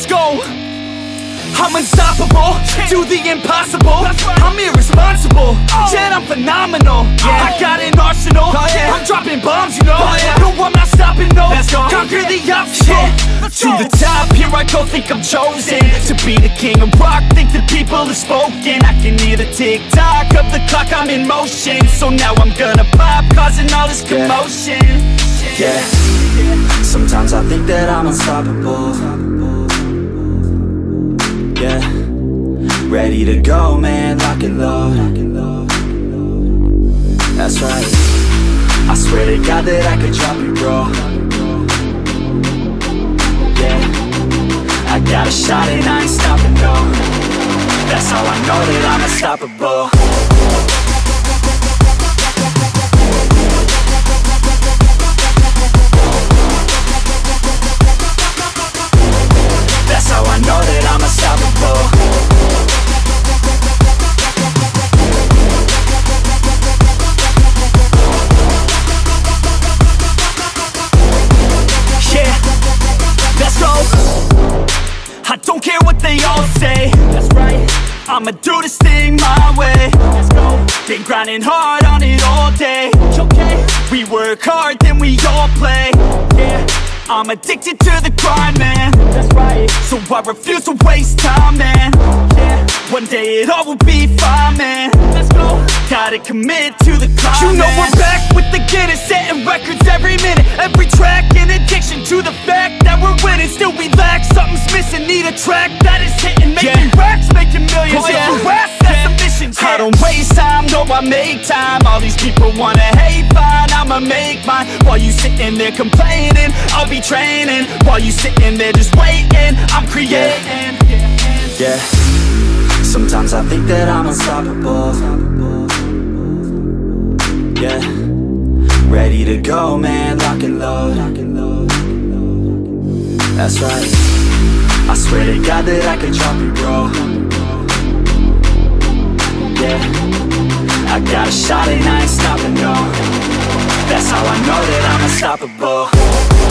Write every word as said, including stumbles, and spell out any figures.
go. I'm unstoppable, do the impossible. I'm irresponsible, yet I'm phenomenal. I got an arsenal, I'm dropping bombs, you know. No, I'm not stopping, no. Conquer the obstacle. To the top, here I go, think I'm chosen to be the king of rock, think the people have spoken. I can hear the tick-tock of the clock, I'm in motion. So now I'm gonna pop, causing all this commotion. Yeah, sometimes I think that I'm unstoppable. Yeah, ready to go, man, lock and load. That's right, I swear to God that I could drop you, bro. Yeah, I got a shot and I ain't stopping, no. That's how I know that I'm unstoppable. That's how I know that I'm unstoppable. Yeah, let's go. I don't care what they all say. That's right, I'ma do this thing my way. Let's go. Been grinding hard on it all day. Okay, we work hard, then we all play. Yeah, I'm addicted to the grind, man. That's right, so I refuse to waste time, man. Yeah, one day it all will be fine, man. Let's go. Gotta commit to the climb, you know, man. We're back with the Guinness, setting records every minute, every track. An addiction to the fact that we're winning. Still we lack, something's missing. Need a track that is hitting, making yeah. racks, making millions. Oh, yeah. If you ask, that's yeah. a mission. Yeah. I don't waste time, no, I make time. All these people wanna hate, fine, I'ma make mine. While you sitting there complaining, I'll be training. While you sitting there just waiting, I'm creating. Yeah, yeah. Sometimes I think that I'm unstoppable. Yeah, ready to go, man, lock and load. That's right, I swear to God that I could drop you, bro. Yeah, I got a shot and I ain't stopping, no. That's how I know that I'm unstoppable.